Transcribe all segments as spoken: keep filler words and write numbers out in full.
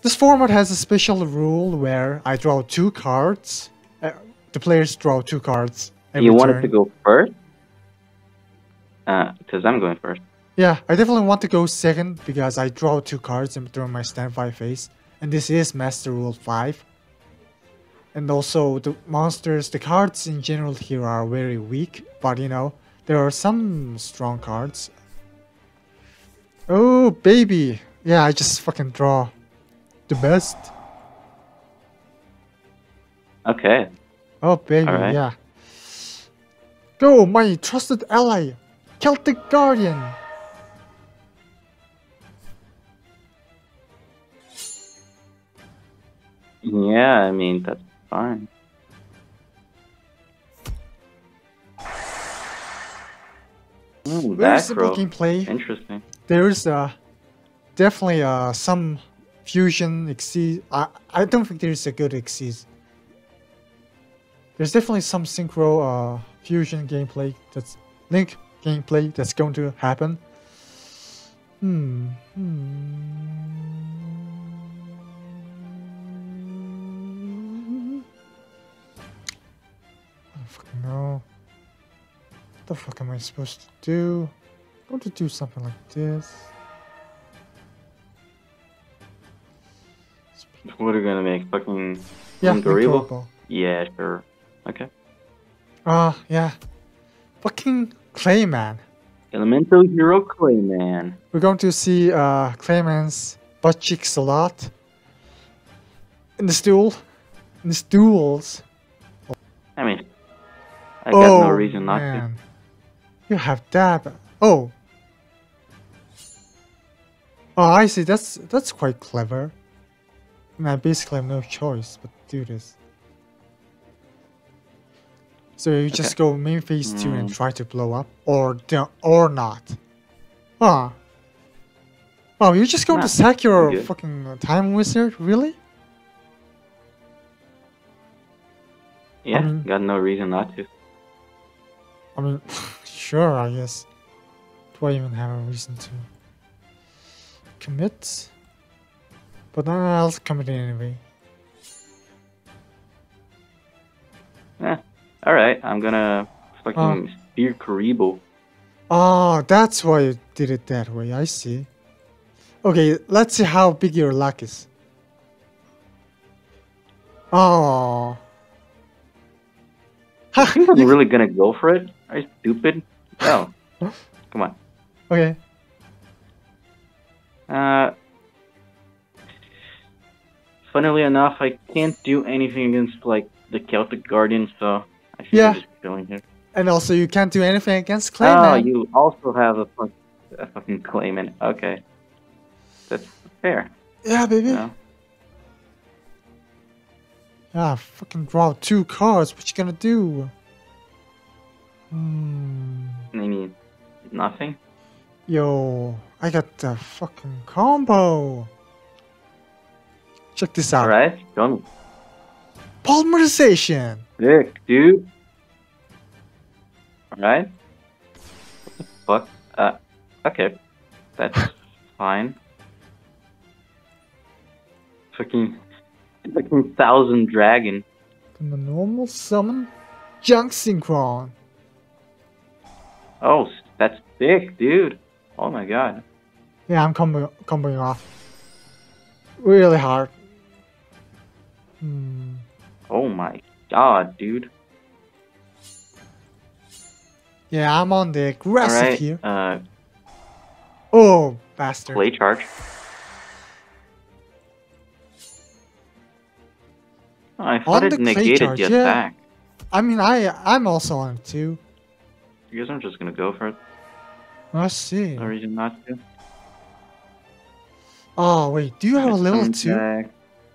This format has a special rule where I draw two cards. Uh, the players draw two cards every You wanted turn. to go first? Uh, because I'm going first. Yeah, I definitely want to go second because I draw two cards in during my standby phase. And this is Master Rule five. And also, the monsters, the cards in general here are very weak. But, you know, there are some strong cards. Oh, baby! Yeah, I just fucking draw the best. Okay. Oh, baby, All right. yeah. Go, my trusted ally, Celtic Guardian! Yeah, I mean, that's fine. Ooh, Very back simple row. gameplay. Interesting. There's uh, definitely uh, some fusion exceed. I, I don't think there's a good exceed. There's definitely some synchro uh, fusion gameplay that's link gameplay that's going to happen. Hmm. Hmm. I don't fucking know. What the fuck am I supposed to do? I'm going to do something like this. What are you gonna make? Fucking Yeah, Dorebo? Yeah, sure. Okay. Ah, uh, yeah. Fucking Clayman. Elemental Hero Clayman. We're going to see uh, Clayman's butt cheeks a lot in this duel. In this duels. I mean, I got oh, no reason not man. to. You have that. Oh. Oh, I see. That's that's quite clever. I mean, I basically have no choice but to do this. So you just okay. go main phase two mm. and try to blow up, or don't, or not. Huh. Oh, you're just going nah, to sack your good. fucking time wizard, really? Yeah, I mean, got no reason not to. I mean, sure, I guess. Do I even have a reason to commit? But then I'll commit anyway. Eh, alright, I'm gonna fucking uh, spear Karibo. Oh, that's why you did it that way, I see. Okay, let's see how big your luck is. Oh. I think I'm really gonna go for it. Are you stupid? No. Come on. Okay. Uh, funnily enough, I can't do anything against, like, the Celtic Guardian, so I think yeah. I'm just chilling here. And also, you can't do anything against Clayman. Oh, you also have a, a fucking Clayman. Okay. That's fair. Yeah, baby. You know? Yeah, fucking draw two cards. What you gonna do? Hmm. I mean, nothing. Yo, I got the fucking combo. Check this out. Alright, done. Polymerization. Sick, dude. Alright. What the fuck? Uh, okay. That's fine. Fucking, fucking thousand dragon. From the normal summon, junk synchron. Oh, that's sick, dude. Oh my god. Yeah, I'm comboing, comboing off. Really hard. Hmm. Oh my god, dude. Yeah, I'm on the aggressive All right, here. Uh, oh, bastard. play charge. Oh, I thought on it the negated charge, the yeah. attack. I mean, I, I'm also on it too. I guess I'm just gonna go for it. Let's see. No reason not to. Oh, wait, do you have a level two? Back.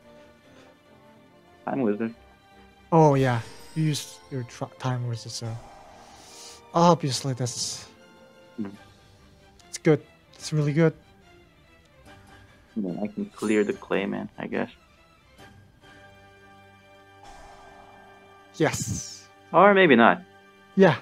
Time wizard. Oh, yeah. You use your time wizard, so. Obviously, that's. Mm. It's good. It's really good. Then I can clear the Clayman, I guess. Yes. Or maybe not. Yeah.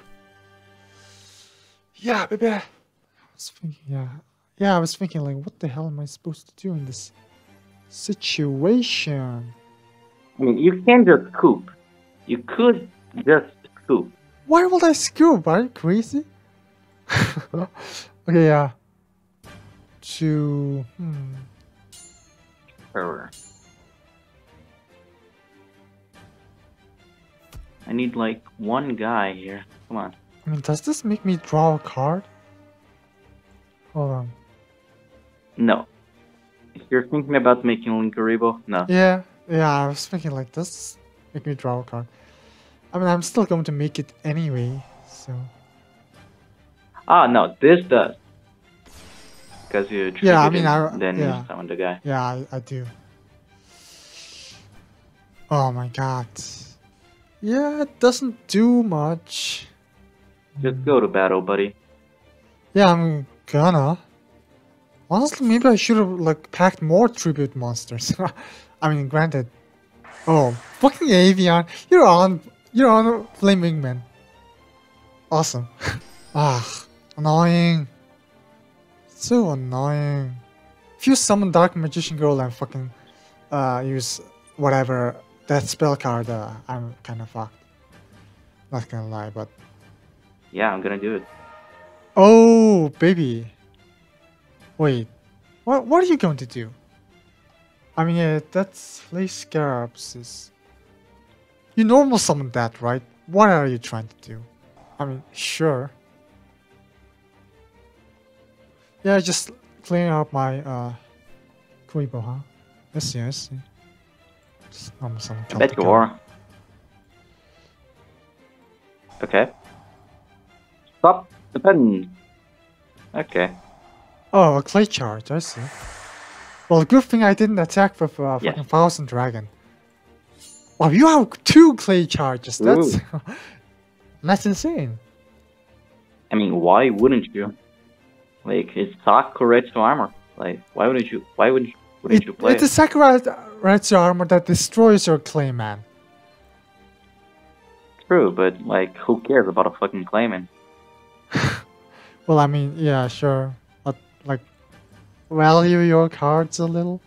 Yeah, baby. I was thinking, yeah. Yeah, I was thinking, like, what the hell am I supposed to do in this situation. I mean, you can just scoop. You could just scoop. Why would I scoop? Are you crazy? Okay, yeah. To hmm. Sure. I need like one guy here. Come on. I mean, does this make me draw a card? Hold on. No. If you're thinking about making Linkaribo, no. Yeah, yeah, I was thinking like this make me draw a card. I mean, I'm still going to make it anyway, so. Ah, no, this does. Because you triggered Yeah, I mean, it, I then yeah, you summon the guy. yeah, I, I do. Oh my god. Yeah, it doesn't do much. Just go to battle, buddy. Yeah, I'm gonna. Honestly, maybe I should have like packed more tribute monsters. I mean, granted. Oh, fucking Avian! You're on. You're on Flame Wingman. Awesome. Ah, annoying. So annoying. If you summon Dark Magician Girl and fucking uh, use whatever that spell card, uh, I'm kind of fucked. Not gonna lie, but. Yeah, I'm gonna do it. Oh, baby. Wait, what what are you going to do? I mean, yeah, that's Flay Scarabs is... You normal summon that, right? What are you trying to do? I mean, sure. Yeah, just clearing up my uh Kuibo, huh? I see, I see. Just normal summon I bet you Celtic. are. Okay. Stop the pen. Okay. Oh, a clay charge, I see. Well, good thing I didn't attack with uh, Yes. fucking Thousand Dragon. Wow, you have two clay charges. That's that's insane. I mean, why wouldn't you? Like, it's Sakuretsu armor. Like, why wouldn't you? Why wouldn't wouldn't It, you play it's it? a Sakuretsu armor that destroys your clay, man. True, but like, who cares about a fucking claimant? Well, I mean, yeah, sure. But, like, value your cards a little?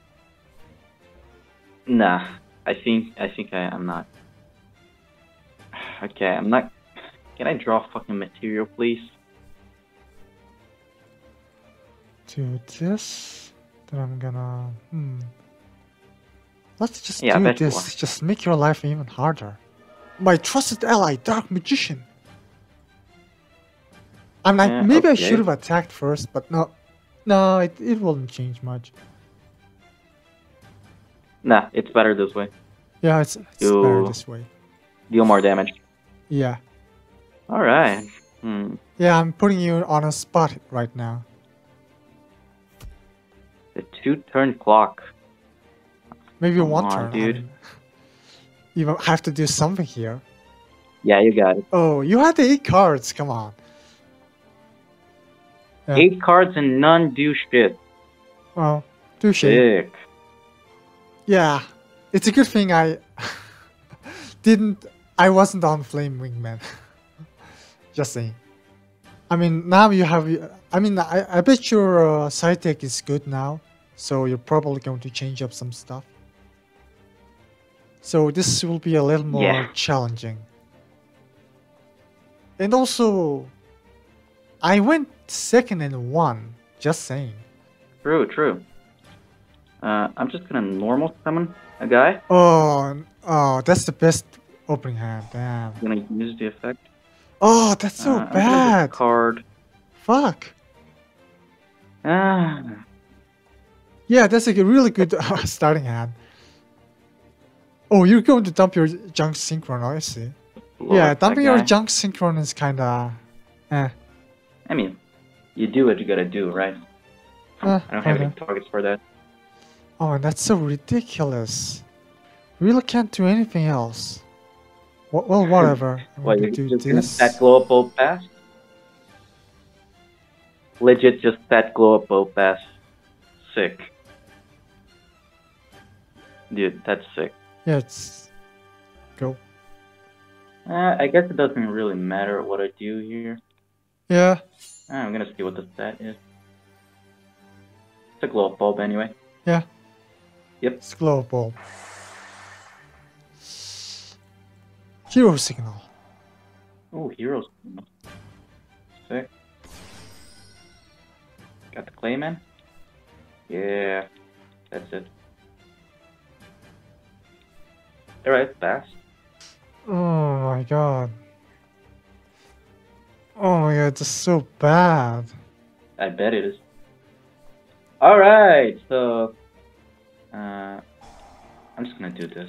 Nah, I think I think I, I'm not. Okay, I'm not. Can I draw fucking material, please? Do this. Then I'm gonna. Hmm. Let's just Yeah, I do bet you this. Just make your life even harder. My trusted ally, Dark Magician. I'm like, Yeah, maybe I okay. should have attacked first, but no. No, it, it won't change much. Nah, it's better this way. Yeah, it's, it's You- better this way. Deal more damage. Yeah. Alright. Hmm. Yeah, I'm putting you on a spot right now. The two turn clock. Maybe Come one on, turn. I dude. mean, you have to do something here. Yeah, you got it. Oh, you had the eight cards. Come on. Yeah. Eight cards and none do shit. Well, touche. Sick. Yeah, it's a good thing I didn't. I wasn't on Flame Wingman. Just saying. I mean, now you have. I mean, I, I bet your uh, side deck is good now, so you're probably going to change up some stuff. So this will be a little more Yeah. challenging. And also, I went second and one. Just saying. True, true. Uh, I'm just gonna normal summon a guy. Oh, oh, that's the best opening hand. Damn. I'm gonna use the effect. Oh, that's so Uh, I'm gonna bad. discard. Fuck. Ah, Yeah, that's like a really good uh, starting hand. Oh, you're going to dump your junk synchron, I see. Lord, Yeah, that dumping your guy. junk synchron is kinda... Eh. I mean, you do what you gotta do, right? Uh, I don't have okay. any targets for that. Oh, and that's so ridiculous. Really can't do anything else. Well, well whatever. I'm What, going you're to do just gonna this. stat glow up both pass? Legit, just stat glow up both pass. Sick. Dude, that's sick. Yeah, it's... Go. Uh, I guess it doesn't really matter what I do here. Yeah. Uh, I'm gonna see what the stat is. It's a glow up bulb anyway. Yeah. Yep. It's glow bulb. Hero signal. Oh, heroes. Sick. Got the Clayman? Yeah, that's it. Alright, fast. Oh my god. Oh my god, it's so bad. I bet it is. Alright, so... Uh, I'm just gonna do this.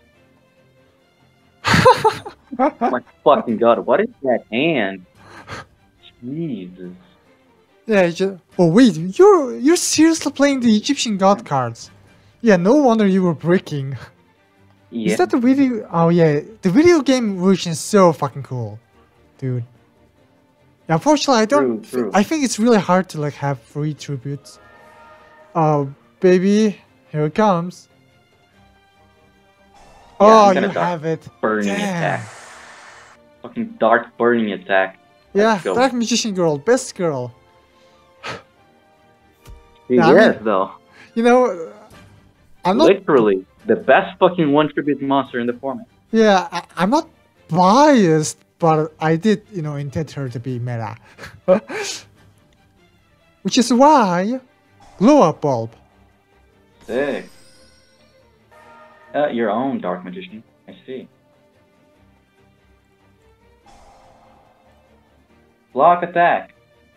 Oh my fucking god, what is that hand? Jesus. Yeah, you just... Oh wait, you're you're seriously playing the Egyptian god cards? Yeah, no wonder you were breaking. Yeah. Is that the video? Oh yeah, the video game version is so fucking cool, dude. Yeah, unfortunately, I don't. True, true. I think it's really hard to like have free tributes. Oh baby, here it comes. Yeah, oh, I'm gonna you dark have it. burning Damn. attack. Fucking dark burning attack. Yeah, Let's go. Dark Magician Girl, best girl. She Yeah, I is, mean- though. You know, I'm not. Literally, the best fucking one tribute monster in the format. Yeah, I, I'm not biased, but I did, you know, intend her to be meta. Which is why, glow up bulb. Sick. Uh, your own Dark Magician. I see. Block attack.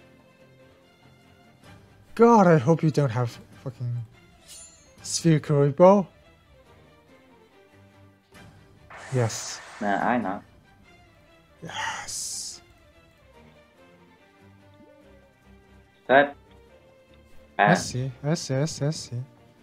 God, I hope you don't have fucking spherical bow. Yes. Nah, I know. Yes. That. I Ah, see. I see. I see. I see.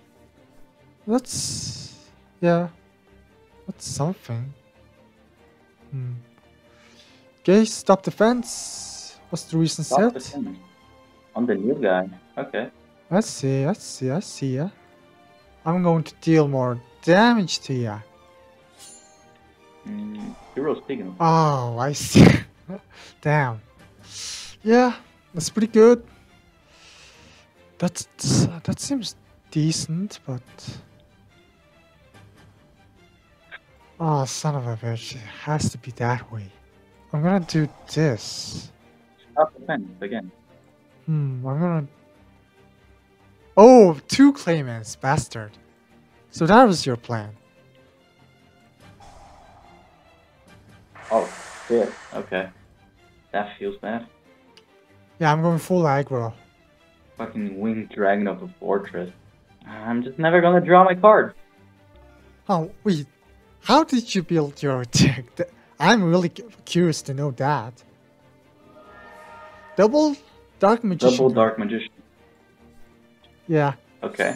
That's. Yeah. That's something. Hmm. Okay, stop defense. What's the reason stop the set? finish. On the new guy. Okay. I see. I see. I see ya. I'm going to deal more damage to ya. Mm, hero signal. Oh, I see. Damn. Yeah, that's pretty good. That's that seems decent, but oh, son of a bitch! It has to be that way. I'm gonna do this. Stop the finish again. Hmm. I'm gonna. Oh, two claimants, bastard. So that was your plan. Oh, shit. Okay. That feels bad. Yeah, I'm going full aggro. Fucking winged dragon of the fortress. I'm just never gonna draw my card. Oh, wait. How did you build your deck? Th- I'm really cu- curious to know that. Double Dark Magician. Double Dark Magician. Yeah. Okay.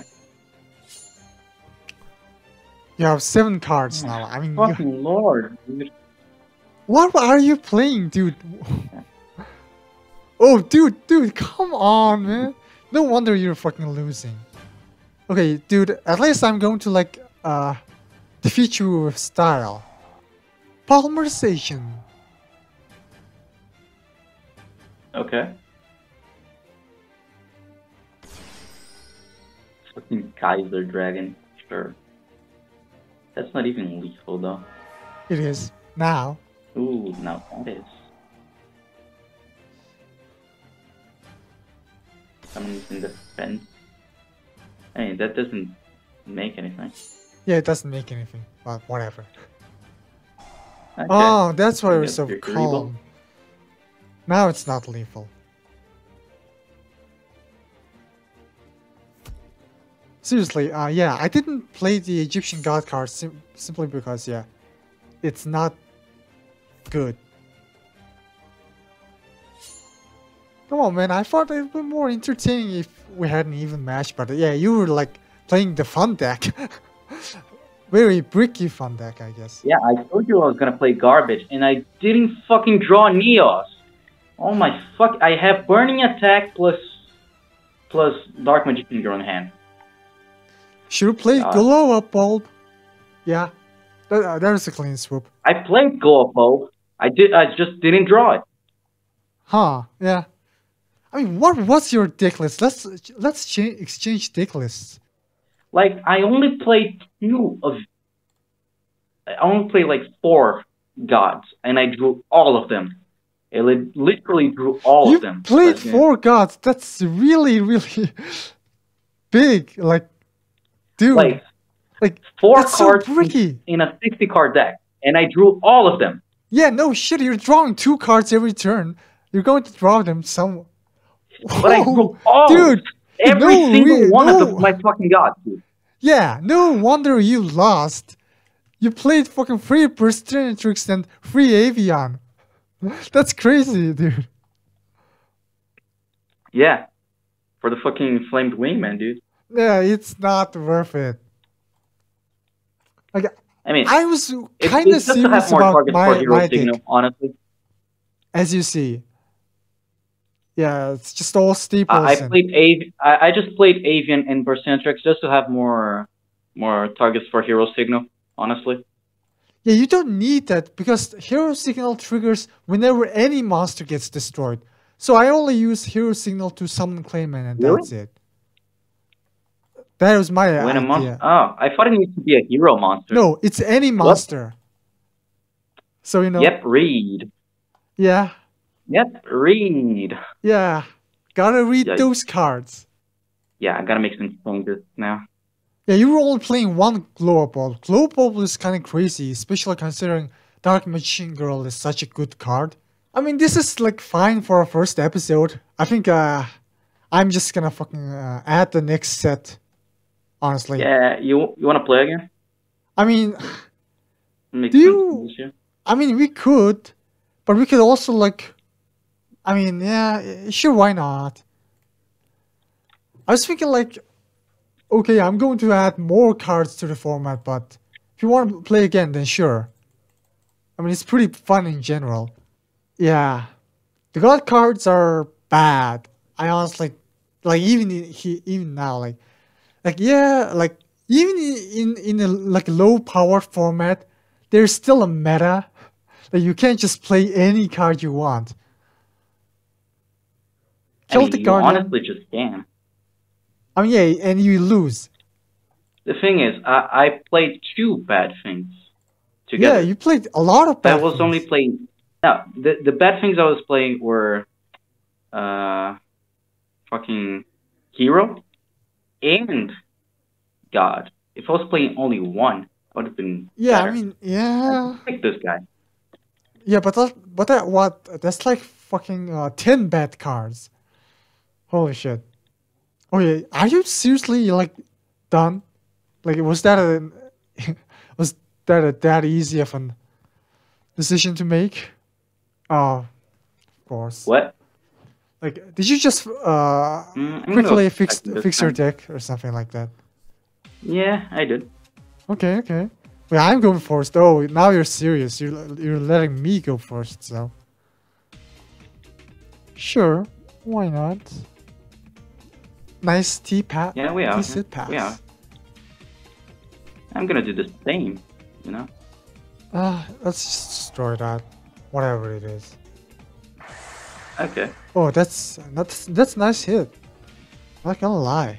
You have seven cards now. I mean, you- Fucking lord. dude. what are you playing, dude? Oh, dude, dude, come on, man. No wonder you're fucking losing. Okay, dude, at least I'm going to, like, uh, defeat you with style. Polymerization. Okay. Fucking Kaiser Dragon. Sure. That's not even lethal though. It is. Now. Ooh, now that is. Someone's in defense. Hey, that doesn't make anything. Yeah, it doesn't make anything, but whatever. Okay. Oh, that's why I we're guess so you're calm. lethal. Now it's not lethal. Seriously, uh, yeah, I didn't play the Egyptian god card sim simply because, yeah, it's not good. Come on, man, I thought it would be more entertaining if we had an even match, but yeah, you were like playing the fun deck. Very bricky fun deck, I guess. Yeah, I told you I was gonna play garbage, and I didn't fucking draw Neos. Oh my fuck! I have Burning Attack plus plus Dark Magician Girl in hand. Should play God. glow up bulb. Yeah, that, uh, that was a clean swoop. I played Gopo. I did. I just didn't draw it. Huh? Yeah. I mean, what what's your deck list? Let's let's cha exchange deck lists. Like I only played two of. I only played like four gods, and I drew all of them. I li literally drew all You of them. played last game. four gods. That's really, really big. Like, dude. Like, like four that's cards so pretty. in, in a sixty card deck, and I drew all of them. Yeah, no shit. You're drawing two cards every turn. You're going to draw them some. But I drew all, dude. every no, single re- one no. of the, my fucking gods, dude. Yeah, no wonder you lost. You played fucking three Persistence and three Avian. That's crazy, dude. Yeah, for the fucking flamed wingman, dude. Yeah, it's not worth it. Like, I mean, I was it's, kind of it's just to have serious more about targets my, for hero my signal, deck, honestly. as you see. Yeah, it's just all steeples. I, I and... played Av I, I just played Avian and Burcentrix just to have more more targets for hero signal, honestly. Yeah, you don't need that because hero signal triggers whenever any monster gets destroyed. So I only use hero signal to summon Clayman and Really? that's it. That was my when idea. A monster oh, I thought it needed to be a hero monster. No, it's any monster. What? So you know. Yep, read. Yeah. Yep, read. Yeah. Gotta read yeah. those cards. Yeah, I gotta make some changes now. Yeah, you were only playing one Glow Up Ball. Glow Up Ball is kind of crazy, especially considering Dark Machine Girl is such a good card. I mean, this is like fine for our first episode. I think uh, I'm just gonna fucking uh, add the next set. Honestly. Yeah, you you wanna play again? I mean, make do you? I mean, we could, but we could also like. I mean, yeah, sure, why not? I was thinking like, okay, I'm going to add more cards to the format, but if you want to play again, then sure. I mean, it's pretty fun in general. Yeah, the god cards are bad. I honestly, like even in, he, even now, like, like yeah, like even in in a like low power format, there's still a meta. Like you can't just play any card you want. I mean, you honestly just can. I mean, yeah, and you lose. The thing is, I, I played two bad things together. Yeah, you played a lot of bad I was things. only playing... No, the, the bad things I was playing were... Uh... Fucking... Hero. And... God. If I was playing only one, I would have been Yeah, better. I mean, yeah... I pick this guy. Yeah, but that, but that, what? That's like fucking uh, ten bad cards. Holy shit. Oh yeah, are you seriously like done? Like, was that a was that a that easy of a decision to make? Oh, of course. What? Like, did you just uh mm, quickly fix fix time. your deck or something like that? Yeah, I did. Okay, okay. Well, I'm going first. Oh, now you're serious. You're you're letting me go first, so sure, why not? Nice T pass. Yeah, we are. Sit pass. We are. I'm gonna do the same, you know? Ah, uh, let's just destroy that. Whatever it is. Okay. Oh, that's that's that's nice hit. Not gonna lie.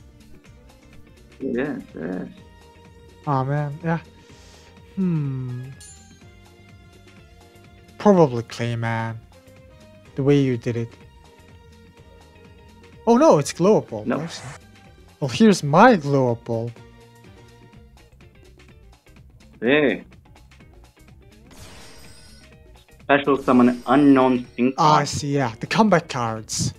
It is, it is. Oh man, yeah. Hmm. Probably Clayman. The way you did it. Oh no, it's glow up bulb. No. Well, here's my glow up bulb. Hey. Special summon unknown sync. Ah, I see. Yeah, the combat cards.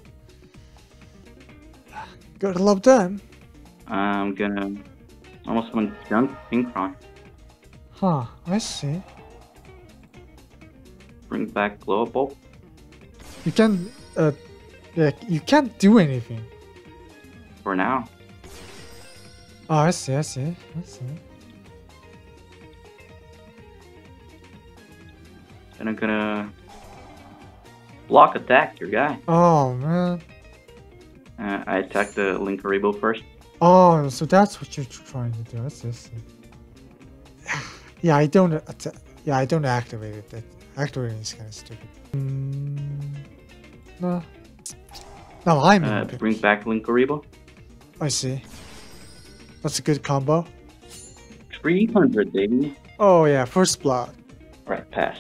Gotta love them. I'm gonna almost summon junk synchron. Huh? I see. Bring back glow up bulb. You can. Uh, yeah, you can't do anything. For now. Oh, I see. I see. I see. And I'm gonna block attack your guy. Oh man. Uh, I attack the Linkaribo first. Oh, so that's what you're trying to do. I see. I see. Yeah, I don't. Yeah, I don't activate it. That activating is kind of stupid. Mm, no. No, I'm uh, in Bring back Linkaribo. I see. That's a good combo. three hundred, baby. Oh yeah, first blood. Right, pass.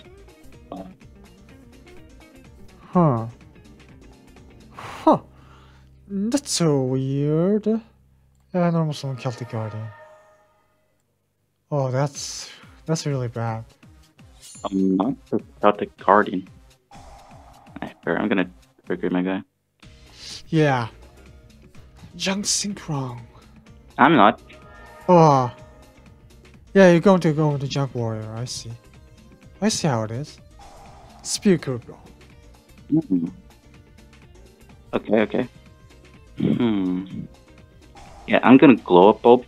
Huh. Huh. That's so weird. Yeah, normal summon Celtic Guardian. Oh, that's that's really bad. I'm not the Celtic Guardian. I'm gonna trigger my guy. Yeah. Junk Synchron. I'm not. Oh. Yeah, you're going to go with the Junk Warrior, I see. I see how it is. Spear Curveball. Mm-hmm. Okay, okay. Hmm. Yeah, I'm gonna glow up bulb.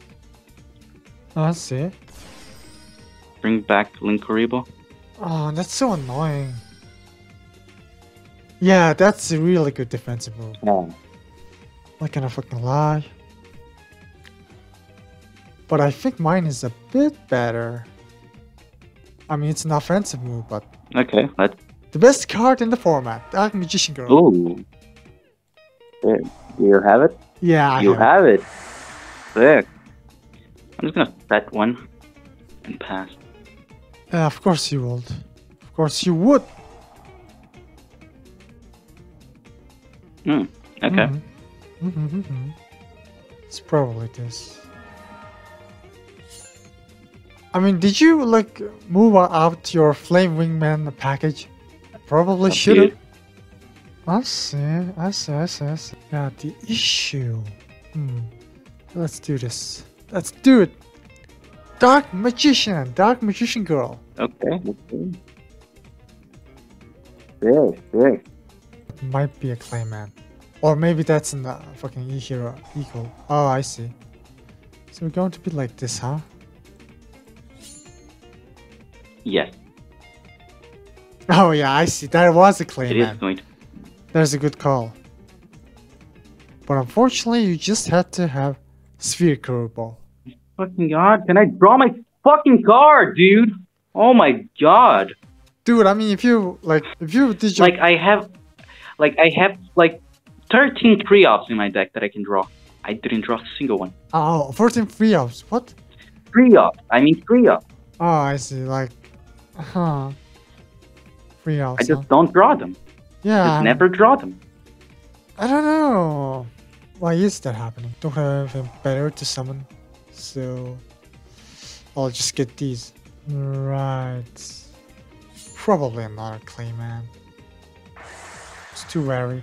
I see. Bring back Linkuriboh. Oh, that's so annoying. Yeah, that's a really good defensive move. Yeah. Not gonna fucking lie. But I think mine is a bit better. I mean, it's an offensive move, but... Okay, let's... The best card in the format, Dark Magician Girl. Ooh. There. Do you have it? Yeah, I You have. have it. Sick. I'm just gonna set one and pass. Yeah, of course you would. Of course you would. Hmm. Okay. Mm-hmm. Mm-hmm, mm-hmm. It's probably this. I mean, did you like move out your Flame Wingman package? Probably should have. I see, I see, I see, I see. Yeah, the issue. Hmm. Let's do this. Let's do it. Dark Magician, Dark Magician Girl. Okay. Okay. Sick, sick. Might be a Clayman. Or maybe that's in the fucking E-Hero Eco. Oh, I see. So we're going to be like this, huh? Yes. Oh yeah, I see. That was a It is Clayman. going to... There's a good call. But unfortunately, you just had to have Sphere Curveball. Fucking god, can I draw my fucking card, dude? Oh my god. Dude, I mean, if you, like, if you did your... Like, I have... Like, I have, like, thirteen three-offs in my deck that I can draw. I didn't draw a single one. Oh, fourteen free ups. What? Three-offs. I mean three-offs. Oh, I see. Like, huh. Free ups. I just huh? don't draw them. Yeah. Just never draw them. I don't know. Why is that happening? Don't have anything better to summon. So, I'll just get these. Right. Probably another Clayman. It's too wary.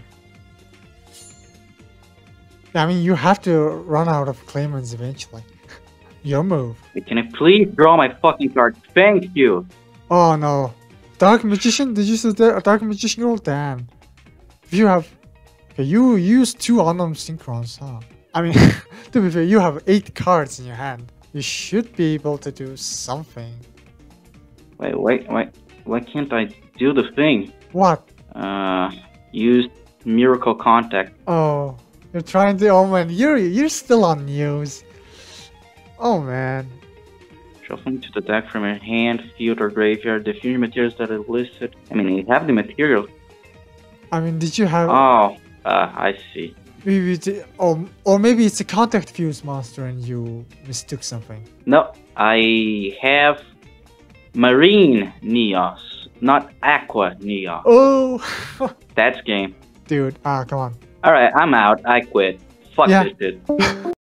I mean, you have to run out of Claymans eventually. Your move. Can I please draw my fucking card? Thank you. Oh no. Dark Magician? Did you say that? Dark Magician Girl? Damn. If you have... Okay, you use two unknown synchrons, huh? I mean, to be fair, you have eight cards in your hand. You should be able to do something. Wait, wait, wait. Why can't I do the thing? What? Uh, use Miracle Contact. Oh, you're trying to... Oh man, you're, you're still on news. Oh man. Shuffling to the deck from your hand, field, or graveyard. The fusion materials that are listed. I mean, you have the materials. I mean, did you have... Oh, uh, I see. Maybe it, or, or maybe it's a contact fuse monster and you mistook something. No, I have Marine Neos, not Aqua Neos. Oh! That's game. Dude, ah, come on. Alright, I'm out. I quit. Fuck Yeah. this shit.